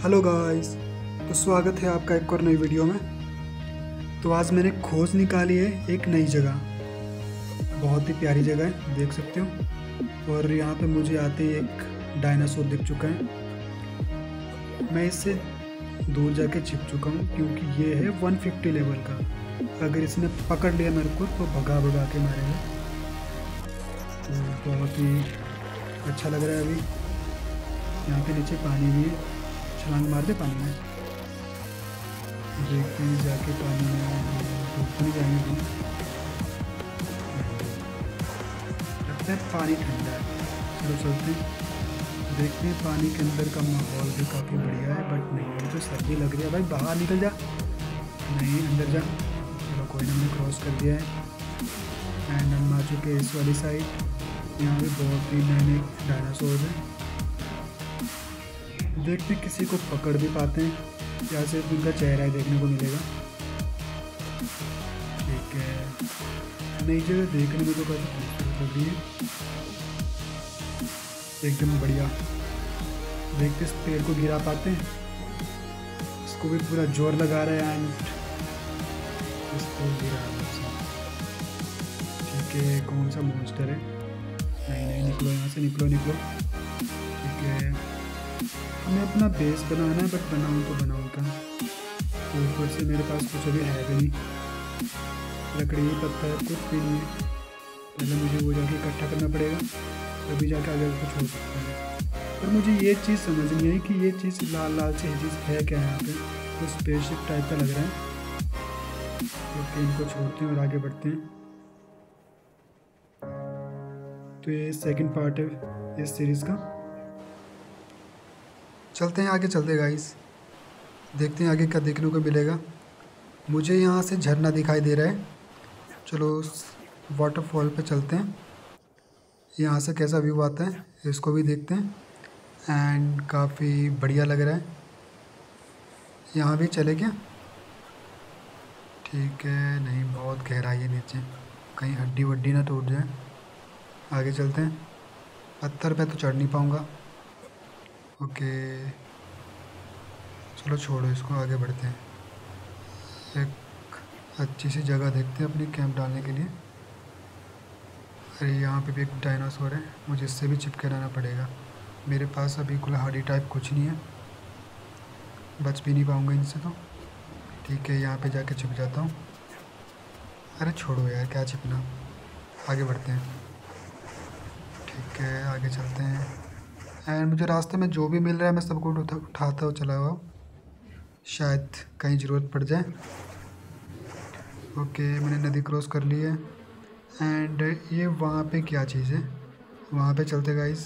Hello guys. तो स्वागत है आपका एक और नई वीडियो में। तो आज मैंने खोज निकाली है एक नई जगह। बहुत ही प्यारी जगह है, देख सकते हो। और यहाँ पे मुझे आते ही एक डायनासोर दिख चुका है। मैं इससे दूर जाके छिप चुका हूँ क्योंकि ये है 150 लेवल का। अगर इसने पकड़ लिया मेरे को तो भगा भगा के मारेगा। तो बहुत ही अच्छा लग रहा है। अभी यहाँ पे नीचे पानी भी है, छलांग मार दे पानी में। देखते हैं जाके पानी में डूब नहीं जाएंगे। लगता है पानी ठंडा है। चलो चलते हैं, देखते हैं। पानी के अंदर का माहौल भी काफ़ी बढ़िया है, बट नहीं मुझे सर्दी लग रही है। भाई बाहर निकल जा, नहीं अंदर जा। चलो कोई ना, हमने क्रॉस कर दिया है एंड हम आ चुके हैं इस वाली साइड। यहाँ भी बहुत ही नए नए डायनासोर हैं। देखते किसी को पकड़ भी पाते हैं या सिर्फ उनका चेहरा ही देखने को मिलेगा। ठीक है, नई जगह देखने में तो काफ़ी खूबसूरत लग रही है, एकदम बढ़िया। देखते इस पेड़ को गिरा पाते हैं। इसको भी पूरा जोर लगा रहे हैं एंड इसको गिरा रहे हैं। ठीक है, कौन सा मॉन्स्टर है? नहीं नहीं, निकलो यहाँ से, निकलो निकलो। ठीक है, हमें अपना बेस बनाना है, बट बनाऊँ तो बनाऊँ क्या? ऊपर से मेरे पास कुछ अभी है भी नहीं, लकड़ी पत्थर कुछ भी नहीं है। पहले मुझे वो जाके इकट्ठा करना पड़ेगा, तभी जाके आगे कुछ हो सकता है। पर मुझे ये चीज़ समझ नहीं आई कि ये चीज़ लाल लाल से चीज़ है क्या यहाँ पे? तो स्पेसशिप टाइप का लग रहा है। तो इनको छोड़ते हैं और आगे बढ़ते हैं। तो ये सेकंड पार्ट है इस सीरीज़ का। चलते हैं आगे, चलते गाइस, देखते हैं आगे क्या देखने को मिलेगा। मुझे यहाँ से झरना दिखाई दे रहा है। चलो वाटरफॉल पे चलते हैं। यहाँ से कैसा व्यू आता है इसको भी देखते हैं एंड काफ़ी बढ़िया लग रहा है। यहाँ भी चले क्या? ठीक है, नहीं बहुत गहराई है नीचे, कहीं हड्डी वड्डी ना टूट जाए। आगे चलते हैं। पत्थर पे तो चढ़ नहीं पाऊँगा। ओके चलो छोड़ो इसको, आगे बढ़ते हैं। एक अच्छी सी जगह देखते हैं अपनी कैंप डालने के लिए। अरे यहाँ पे भी एक डायनासोर है, मुझे इससे भी चिपके रहना पड़ेगा। मेरे पास अभी कुल्हाड़ी टाइप कुछ नहीं है, बच भी नहीं पाऊँगा इनसे तो। ठीक है, यहाँ पे जाके छिप जाता हूँ। अरे छोड़ो यार, क्या छिपना, आगे बढ़ते हैं। ठीक है, आगे चलते हैं एंड मुझे रास्ते में जो भी मिल रहा है मैं सबको उठाता हुआ चला हुआ, शायद कहीं ज़रूरत पड़ जाए। ओके, मैंने नदी क्रॉस कर ली है एंड ये वहाँ पे क्या चीज़ है, वहाँ पे चलते गाइस।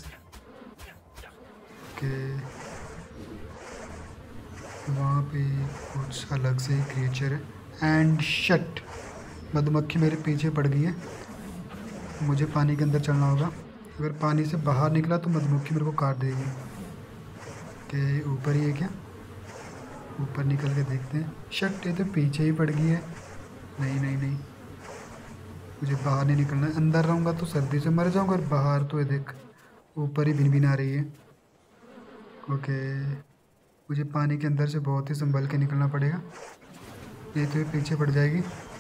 ओके, वहाँ पे कुछ अलग से क्रिएचर है एंड शट, मधुमक्खी मेरे पीछे पड़ गई है। मुझे पानी के अंदर चलना होगा, अगर पानी से बाहर निकला तो मधुमक्खी मेरे को काट देगी। कि ऊपर ही है क्या? ऊपर निकल के देखते हैं। शट, ये तो पीछे ही पड़ गई है। नहीं नहीं नहीं, मुझे बाहर नहीं निकलना है। अंदर रहूँगा तो सर्दी से मर जाऊँगा और बाहर तो ये देख ऊपर ही भिन आ रही है। ओके, मुझे पानी के अंदर से बहुत ही संभल के निकलना पड़ेगा, नहीं तो ये पीछे पड़ जाएगी।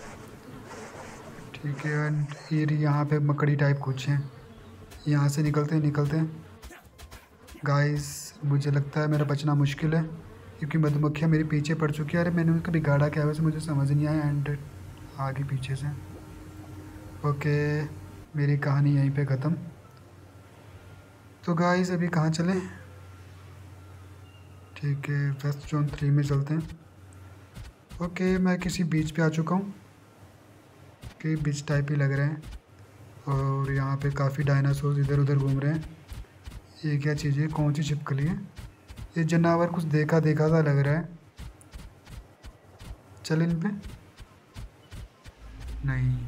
ठीक है, एंड फिर यहाँ पे मकड़ी टाइप कुछ है, यहाँ से निकलते हैं गाइस। मुझे लगता है मेरा बचना मुश्किल है क्योंकि मधुमक्खियाँ मेरे पीछे पड़ चुकी है। अरे मैंने उनका बिगाड़ा क्या, वैसे मुझे समझ नहीं आया एंड आगे पीछे से। ओके, मेरी कहानी यहीं पे ख़त्म। तो गाइस अभी कहाँ चलें? ठीक है, वेस्ट जोन 3 में चलते हैं। ओके, मैं किसी बीच पे आ चुका हूँ, कि बीच टाइप ही लग रहे हैं और यहाँ पे काफ़ी डायनासोर इधर उधर घूम रहे हैं। ये क्या चीज़ है, कौन सी छिपकली है? ये जानवर कुछ देखा देखा सा लग रहा है। चल इन पे, नहीं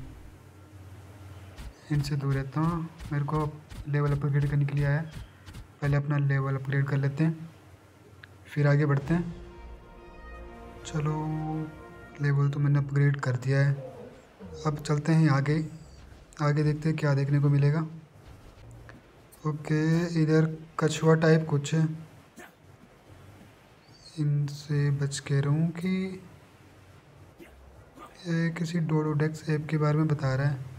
इनसे दूर रहता हूँ। मेरे को लेवल अपग्रेड करने के लिए आया, पहले अपना लेवल अपग्रेड कर लेते हैं फिर आगे बढ़ते हैं। चलो लेवल तो मैंने अपग्रेड कर दिया है, अब चलते हैं आगे। आगे देखते हैं क्या देखने को मिलेगा। ओके, इधर कछुआ टाइप कुछ है, इनसे बच के रहूँ कि ये किसी डोडोडेक्स ऐप के बारे में बता रहा है।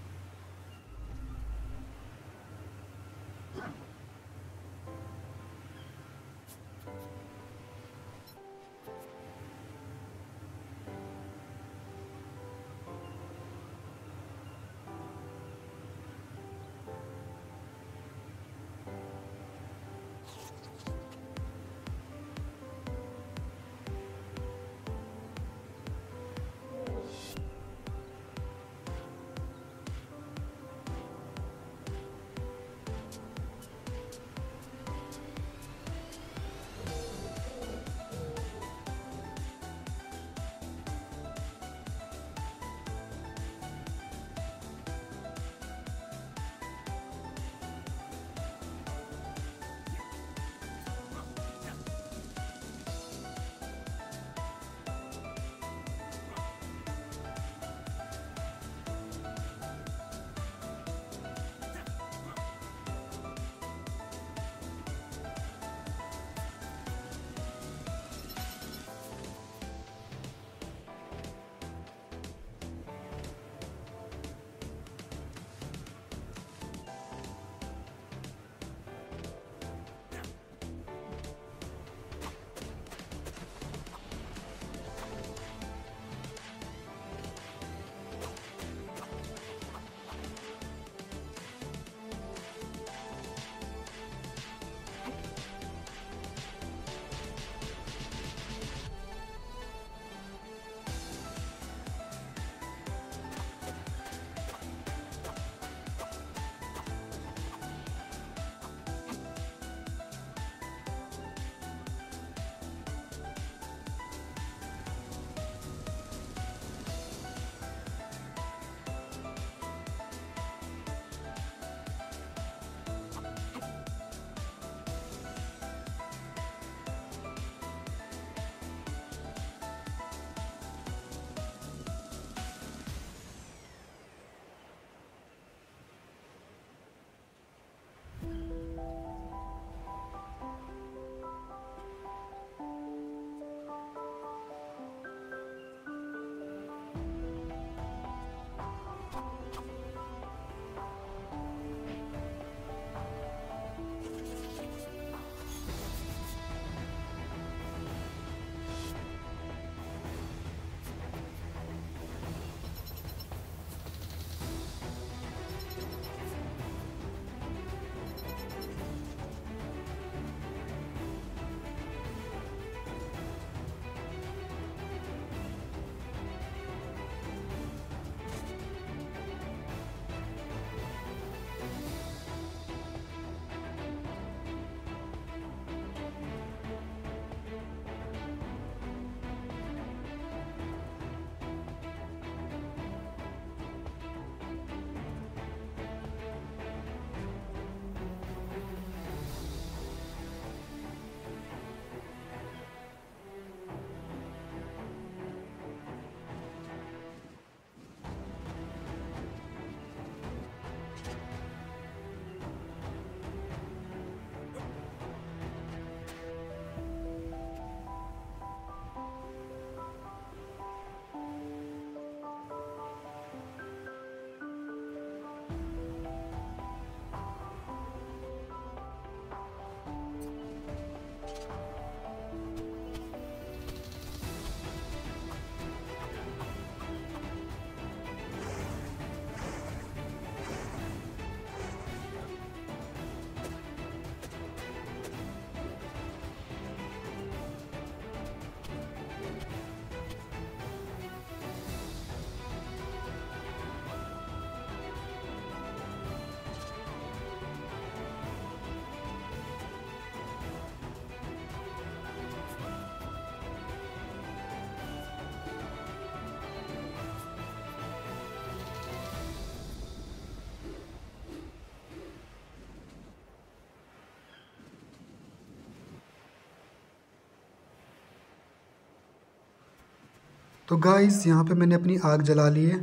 तो गाइस यहाँ पे मैंने अपनी आग जला ली है।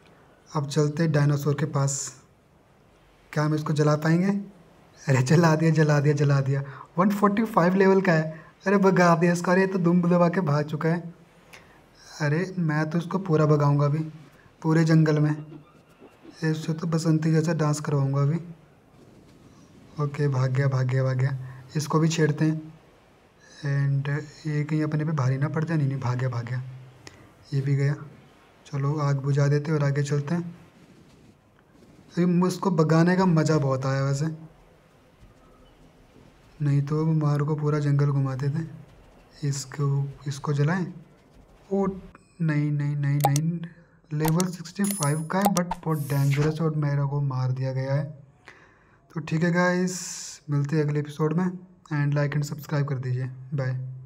अब चलते डायनासोर के पास। क्या हम इसको जला पाएंगे? अरे जला दिया जला दिया जला दिया। 145 लेवल का है। अरे भगा दिया इसका। अरे ये तो दुम दबा के भाग चुका है। अरे मैं तो इसको पूरा भगाऊंगा अभी, पूरे जंगल में। इससे तो बसंती जैसा डांस करवाऊंगा अभी। ओके, भाग गया भाग गया भाग गया। इसको भी छेड़ते हैं। एंड ये कहीं अपने पे भारी ना पड़ जाए। नहीं नहीं, भाग गया भाग गया। ये भी गया। चलो आग बुझा देते हैं और आगे चलते हैं। अभी मुझको भगाने का मज़ा बहुत आया वैसे, नहीं तो मारू को पूरा जंगल घुमाते थे। इसको इसको जलाएं। ओ नहीं नहीं नहीं नहीं, लेवल 65 का है बट बहुत डेंजरस और मेरे को मार दिया गया है। तो ठीक है गाइस, मिलते हैं अगले एपिसोड में। एंड लाइक एंड सब्सक्राइब कर दीजिए। बाय।